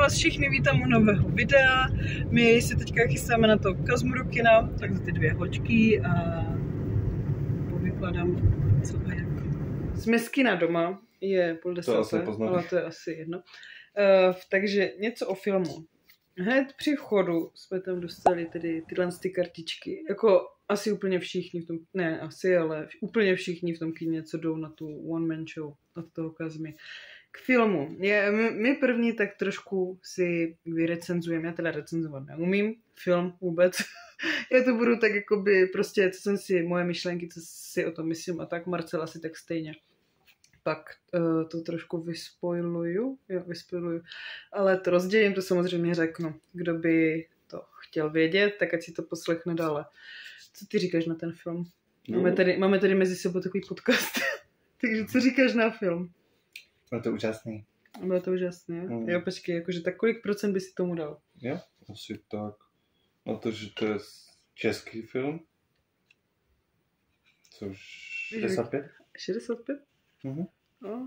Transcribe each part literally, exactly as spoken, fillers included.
vás všichni vítám u nového videa. My si teďka chystáme na to Kazmu do kina, tak za ty dvě hoďky a povykladám, co a jak. Jsme z kina doma, je půl desáté, ale to je asi jedno. Uh, takže něco o filmu. Hned při vchodu jsme tam dostali tedy tyhle ty kartičky. Jako asi úplně všichni v tom, ne asi, ale úplně všichni v tom kině, co jdou na tu one man show od toho Kazmy. K filmu. Je, my, my první tak trošku si vyrecenzujeme, já teda recenzovat neumím, film vůbec. Já to budu tak jakoby prostě, co jsem si, moje myšlenky, co si o tom myslím a tak, Marcela si tak stejně. Pak uh, to trošku vyspoiluju, jo, vyspoiluju, ale to rozdělím, to samozřejmě řeknu. Kdo by to chtěl vědět, tak ať si to poslechne dále. Co ty říkáš na ten film? No. Máme, tady, máme tady mezi sebou takový podcast, takže co říkáš na film? Bylo to úžasný. Bylo to úžasné, jo? Mm. Jo, počkej, jakože tak kolik procent by si tomu dal? Jo, asi tak. Na to, že to je český film, což šedesát pět? šedesát pět? Mhm. No.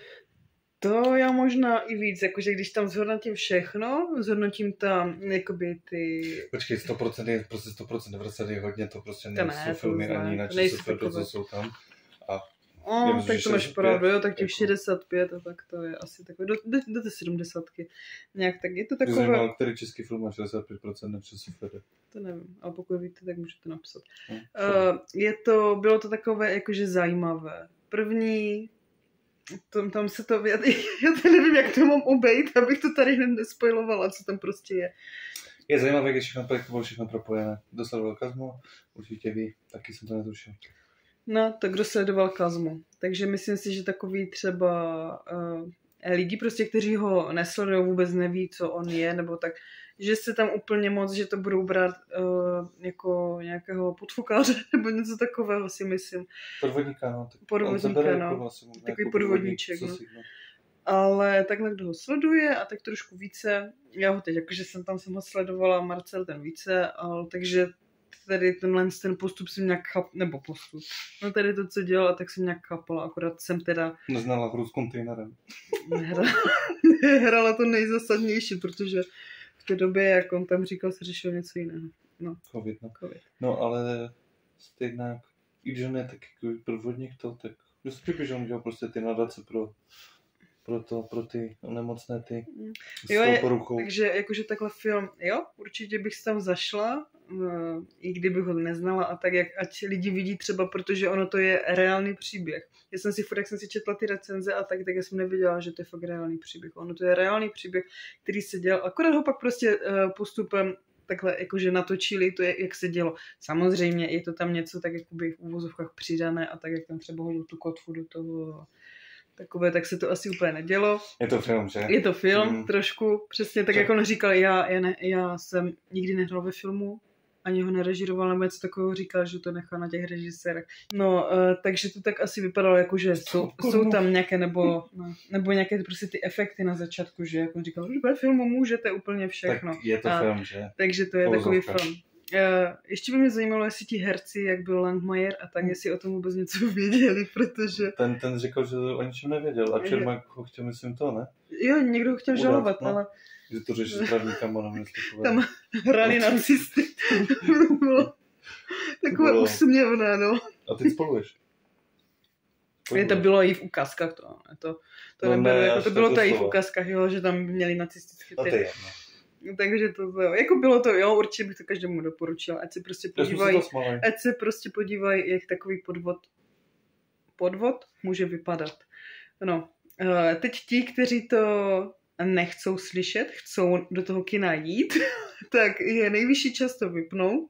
To já možná i víc, jakože když tam zhodnotím všechno, zhodnotím tam jakoby ty... Počkej, sto procent je prostě sto procent, devadesát procent je hodně, to prostě nejsou ne, filmy to ani jinak, to, co jsou tam. A O, nevím, tak to máš pravdu, jo, tak těch jako... šedesát pět a tak to je asi takové, do, do, do té sedmdesátky. Nějak tak je to takové... Mě zajímalo, který český film má šedesát pět procent nepřes F D. To nevím, ale pokud víte, tak můžete napsat. No, uh, je to, bylo to takové jakože zajímavé. První, tam, tam se to, já, já to nevím, jak to mám obejít, abych to tady hned nespoilovala, co tam prostě je. Je zajímavé, když všechno, to bylo všechno propojené. Dosledoval Kazmu, určitě ví, taky jsem to netušil. No, tak kdo sledoval Kazmu. Takže myslím si, že takový třeba uh, lidi prostě, kteří ho nesledují, vůbec neví, co on je, nebo tak, že se tam úplně moc, že to budou brát uh, jako nějakého podfukáře, nebo něco takového si myslím. Podvodníka, no. Tak podvodníka, no. Jako vlastně, takový podvodníček, no. no. Ale takhle, kdo ho sleduje a tak trošku více, já ho teď, jakože jsem tam jsem ho sledovala, Marcel ten více, ale takže tady tenhle ten postup jsem nějak chap, nebo postup. No tady to, co dělala, tak jsem nějak chápala, akorát jsem teda... Neznala hru s kontejnerem. Nehrala, nehrala to nejzasadnější, protože v té době, jak on tam říkal, se řešil něco jiného. No. Covid, no. COVID. No, ale stejně, i když on je taky podvodník to, tak just připíš, že on dělal prostě ty nadace pro... Pro, to, pro ty nemocné, ty s jo, tou poruchou. Takže jakože takhle film, jo, určitě bych tam zašla, uh, i kdybych ho neznala a tak, jak ať lidi vidí třeba, protože ono to je reálný příběh. Já jsem si furt, jak jsem si četla ty recenze a tak, tak já jsem nevěděla, že to je fakt reálný příběh. Ono to je reálný příběh, který se dělal, akorát ho pak prostě uh, postupem takhle jakože natočili to, je, jak se dělo. Samozřejmě je to tam něco tak jakoby v uvozovkách přidané a tak, jak tam třeba hodil tu kotvu do toho takové, tak se to asi úplně nedělo. Je to film, že? Je to film, mm. trošku, přesně tak, Co? jak on říkal, já, já, ne, já jsem nikdy nehrál ve filmu, ani ho nerežíroval, nebo něco takového říkal, že to nechá na těch režisérech. No, uh, takže to tak asi vypadalo, jako, že jsou, jsou tam nějaké, nebo, no, nebo nějaké prostě ty efekty na začátku, že jak on říkal, že ve filmu můžete úplně všechno. Tak je to a, film, že? Takže to je Pouzovka. Takový film. Uh, ještě by mě zajímalo, jestli ti herci, jak byl Langmajer a tak, jestli o tom vůbec něco věděli, protože... Ten, ten říkal, že o ničem nevěděl a Čermák ho chtěl, myslím, to, ne? Jo, někdo ho chtěl Udat, žalovat, no. Ale... Že to řeší s právníkama, no, něco takové. Tam hrali nacisty. bylo takové bylo... usměvné, no. A ty spoluješ? Je to bylo i v ukázkách, to, to, to no, neberu, ne, jako to bylo to i v ukázkách, jo, že tam měli nacistické ty. No, takže to bylo, jako bylo to, jo, určitě bych to každému doporučila, ať se prostě podívají, ať se prostě podívají, jak takový podvod, podvod může vypadat. No, teď ti, kteří to nechcou slyšet, chcou do toho kina jít, tak je nejvyšší čas to vypnout.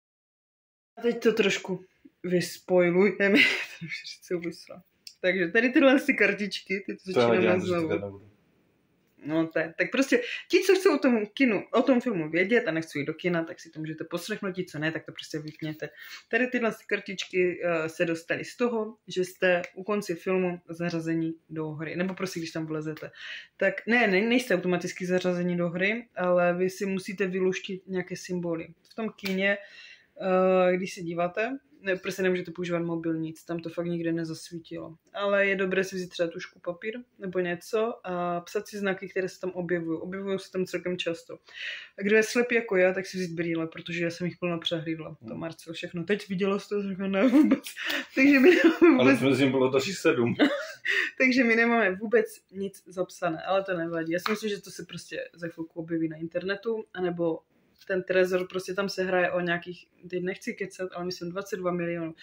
A teď to trošku vyspoilujeme, to už říct vysla. Takže tady tyhle ty kartičky, ty to začínáme znovu. No tak, tak prostě ti, co chcou o tom kinu, o tom filmu vědět a nechcou jít do kina, tak si to můžete poslechnout, ti, co ne, tak to prostě vypněte. Tady tyhle kartičky uh, se dostaly z toho, že jste u konci filmu zařazení do hry, nebo prostě když tam vlezete. Tak ne, ne, nejste automaticky zařazení do hry, ale vy si musíte vyluštit nějaké symboly. V tom kině, uh, když se díváte, ne, prostě nemůžete používat mobil, nic, tam to fakt nikde nezasvítilo. Ale je dobré si vzít třeba tušku, papír nebo něco a psat si znaky, které se tam objevují. Objevují se tam celkem často. A kdo je slepý jako já, tak si vzít brýle, protože já jsem jich plno přehlídla. To Marcel všechno. Teď viděla jsi to, řekla, ne vůbec. Takže my nemáme vůbec... Ale mezi bylo další sedm. Takže my nemáme vůbec nic zapsané, ale to nevadí. Já si myslím, že to se prostě za chvilku objeví na internetu, anebo ten trezor, prostě tam se hraje o nějakých, teď nechci kecat, ale myslím dvacet dva milionů.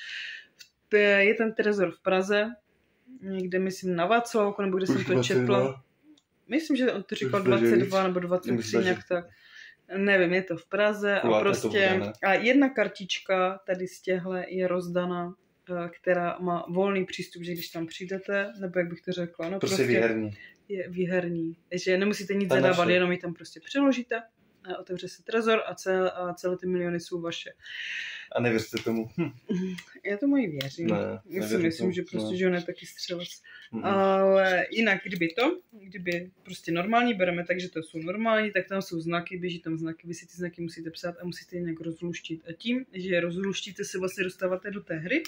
Je ten trezor v Praze, někde myslím na Václavku, nebo kde jsem to četla. Myslím, že on to říkal dvacet dva nebo dvacet tři, nějak tak. Nevím, je to v Praze a prostě a jedna kartička tady z těhle je rozdaná, která má volný přístup, že když tam přijdete, nebo jak bych to řekla, no prostě, prostě výherní. Je výherní, že nemusíte nic zadávat, jenom ji tam prostě přeložíte, a otevře se trezor a, cel, a celé ty miliony jsou vaše. A nevěřte tomu. Hm. Já tomu i věřím. Ne, Já si myslím, tomu, že prostě, ne. že on je taky střelec. Mm. Ale jinak, kdyby to, kdyby prostě normální bereme, takže to jsou normální, tak tam jsou znaky, běží tam znaky, vy si ty znaky musíte psát a musíte je nějak rozluštit. A tím, že je rozluštíte, se vlastně dostáváte do té hry,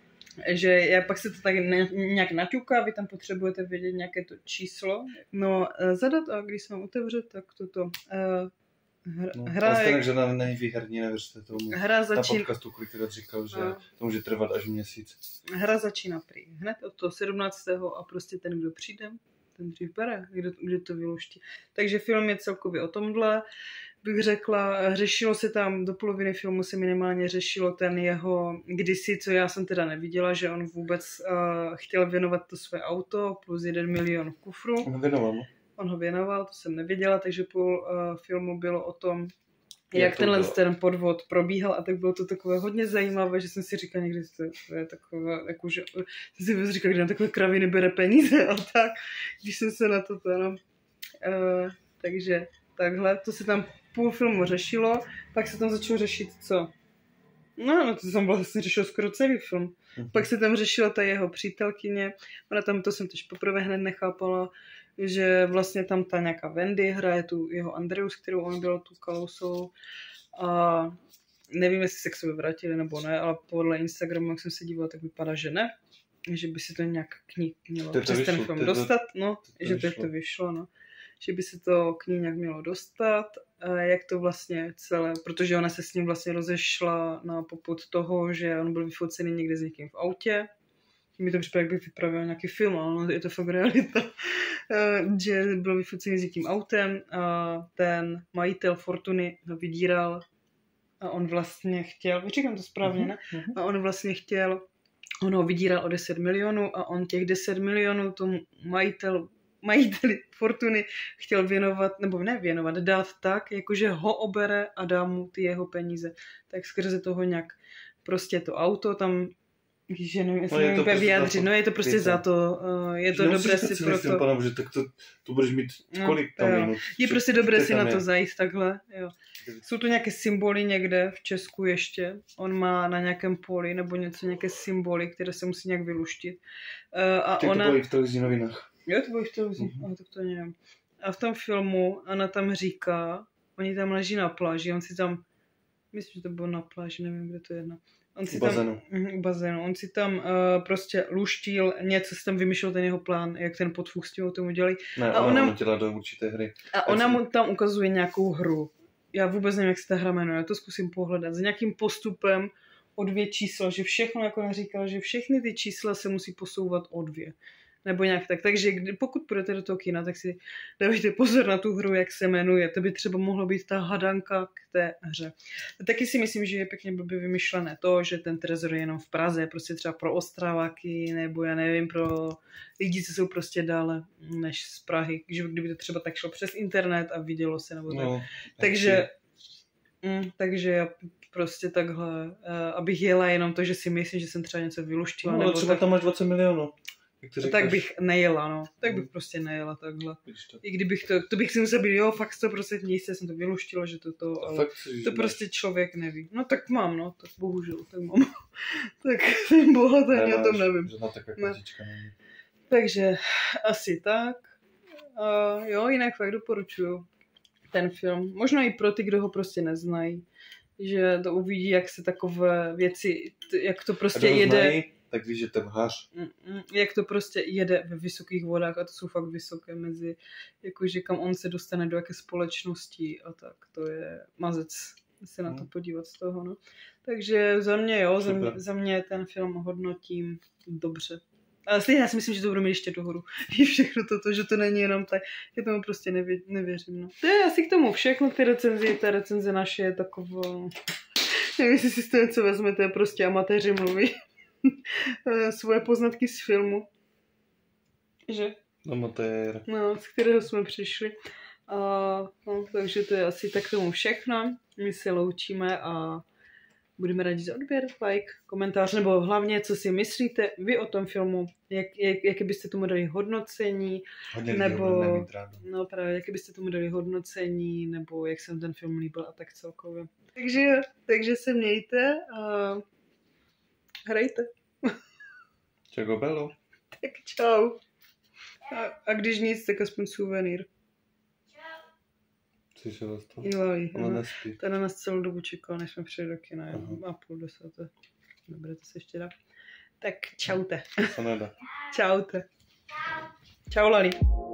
že já pak se to tak ne, nějak naťuká, vy tam potřebujete vědět nějaké to číslo. No, zadat a když se vám otevře, tak toto... Uh, Hra, no, hra ale jak... žena není výherní, nevěřte tomu. Hra začín... Na podcastu kolikrát říkal, že no. to může trvat až měsíc. Hra začíná prý hned od toho sedmnáctého a prostě ten, kdo přijde, ten dřív bere, kdo, kdo to vyluští. Takže film je celkově o tomhle. Bych řekla, řešilo se tam, do poloviny filmu se minimálně řešilo ten jeho kdysi, co já jsem teda neviděla, že on vůbec uh, chtěl věnovat to své auto plus jeden milion v kufru. On věnoval, no? On ho věnoval, to jsem nevěděla, takže půl uh, filmu bylo o tom, jak, jak tenhle bylo? ten podvod probíhal a tak bylo to takové hodně zajímavé, že jsem si říkala někdy, to, to je takové, jakože, jsem si říkala, že na takové kraviny bere peníze a tak, když jsem se na to, to no. Uh, takže takhle, to se tam půl filmu řešilo, pak se tam začalo řešit co? No, no to jsem vlastně řešil skoro celý film. Mm-hmm. Pak se tam řešila ta jeho přítelkyně, ona tam, to jsem tež poprvé hned nechápala, že vlastně tam ta nějaká Wendy hraje tu jeho Andreus, kterou on byl tu Kalousovou. A nevím, jestli se k sobě vrátili nebo ne, ale podle Instagramu, jak jsem se dívala, tak vypadá, že ne. Že by se to nějak k ní mělo to přes vyšlo, ten film to, dostat. No, to že vyšlo. to, to vyšlo, no. Že by se to k ní nějak mělo dostat. A jak to vlastně celé, protože ona se s ním vlastně rozešla na popud toho, že on byl vyfocený někde s někým v autě. Mi to připadá, jak bych vypravil nějaký film, ale je to fakt realita. Že byl vyfocený s tím autem a ten majitel Fortuny ho vydíral a on vlastně chtěl, říkám to správně, ne? A on vlastně chtěl, on ho vydíral o deset milionů a on těch deset milionů tomu majitel, majiteli Fortuny chtěl věnovat, nebo ne věnovat, dát tak, jakože ho obere a dá mu ty jeho peníze. Tak skrze toho nějak prostě to auto tam že nevím, jestli no nevím prostě vyjádřit, no je to prostě za to, uh, je to dobré si pro to... Pana, že tak to, to budeš mít kolik tam no, minut. Je prostě dobré si na to je. zajít takhle, jo. Jsou to nějaké symboly někde v Česku ještě, on má na nějakém poli nebo něco, nějaké symboly, které se musí nějak vyluštit. Uh, a Ty ona... to bylo i v televizních novinách. Jo, to bylo i v televizních, uh-huh. ale tak to nevím. A v tom filmu ona tam říká, oni tam leží na pláži, on si tam, myslím, že to bylo na pláži, nevím, kde to je jedna. On si u bazénu. Tam, uh, bazénu. On si tam uh, prostě luštil něco, si tam vymýšlel ten jeho plán, jak ten podfuch s tím tomu dělají. Ne, a ona mu nutila do určité hry. A ona mu tam ukazuje nějakou hru. Já vůbec nevím, jak se ta hra jmenuje, já to zkusím pohledat. S nějakým postupem o dvě čísla, že všechno, jako neříkala, že všechny ty čísla se musí posouvat o dvě. Nebo nějak tak. Takže pokud půjdete do toho kina, tak si dávejte pozor na tu hru, jak se jmenuje. To by třeba mohlo být ta hadanka k té hře. A taky si myslím, že je pěkně blbě vymyšlené to, že ten trezor je jenom v Praze, prostě třeba pro Ostraváky, nebo já nevím, pro lidi, co jsou prostě dále než z Prahy. Že kdyby to třeba tak šlo přes internet a vidělo se, nebo tak. No, takže, mm, takže já prostě takhle, uh, abych jela jenom to, že si myslím, že jsem třeba něco vyluštila. No, nebo třeba tak... tam máš dvacet milionů. No, tak bych nejela, no. Tak bych prostě nejela takhle. I kdybych to, to bych si musel být, jo, fakt sto procent jistě, jsem to vyluštila, že to to, ale fakt, to prostě člověk neví. No tak mám, no, tak bohužel, tak mám. Tak jsem bohatá, já o tom nevím. Ne. Takže asi tak. Uh, jo, jinak fakt doporučuju ten film. Možná i pro ty, kdo ho prostě neznají. že to uvidí, jak se takové věci, jak to prostě jede. jede. Tak víš, že ten hař. Jak to prostě jede ve vysokých vodách a to jsou fakt vysoké mezi, jakože kam on se dostane, do jaké společnosti a tak, to je mazec se na to podívat z toho, no. Takže za mě jo, za mě, za mě ten film hodnotím dobře. Ale stejně já si myslím, že to budu mít ještě dohodu. I všechno toto, že to není jenom tak, já tomu prostě nevě, nevěřím, no. To je asi k tomu všechno, ty recenze, ta recenze naše je taková, nevím, jestli si z toho něco vezmete, prostě amatéři mluví. Svoje poznatky z filmu. Že? Amatér. No, z kterého jsme přišli. A, no, takže to je asi tak tomu všechno. My se loučíme a budeme rádi za odběr, like, komentář, nebo hlavně, co si myslíte vy o tom filmu, jak, jak, jaké byste tomu dali hodnocení, Hodně nebo no, právě, jaké byste tomu dali hodnocení, nebo jak se ten film líbil a tak celkově. Takže, takže se mějte a hrajte. Čau, Belo. Tak čau. A, a když nic, tak aspoň suvenýr. Jsi se dostal? Jo, Ona nespí. Ta na nás celou dobu čekala, než jsme přijeli do kina. A půl desáté. Dobré, to se ještě dá. Tak čaute. To nedá. Čaute. Čau, Lali.